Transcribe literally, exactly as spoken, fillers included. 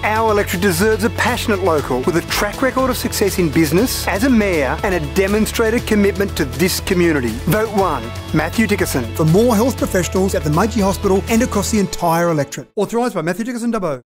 Our electorate deserves a passionate local with a track record of success in business, as a mayor, and a demonstrated commitment to this community. Vote one, Mathew Dickerson. For more health professionals at the Mudgee Hospital and across the entire electorate. Authorised by Mathew Dickerson, Dubbo.